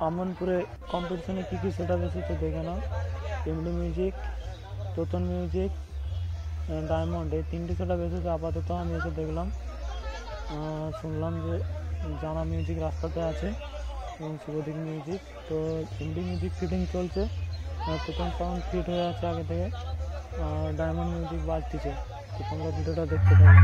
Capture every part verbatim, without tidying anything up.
আমনপুরে কম্পিটিশনে কী কী set up এসেছে দেখে নাও। MD music, Totan music, diamond, এই তিনটি সেট আপ এসেছে আপাতত। আমি এসে দেখলাম, শুনলাম যে জানা মিউজিক রাস্তাতে আছে এবং শুভদীপ মিউজিক। তো এমডি মিউজিক ফিটিং চলছে, তোতন সাউন্ড ফিট হয়ে আছে আগে থেকে, আর ডায়মন্ড মিউজিক বাড়তিছে। তো তোমরা ভিডিওটা দেখতে পাবে।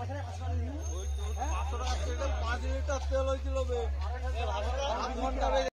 পাঁচ লিটার তেল হয়েছিল।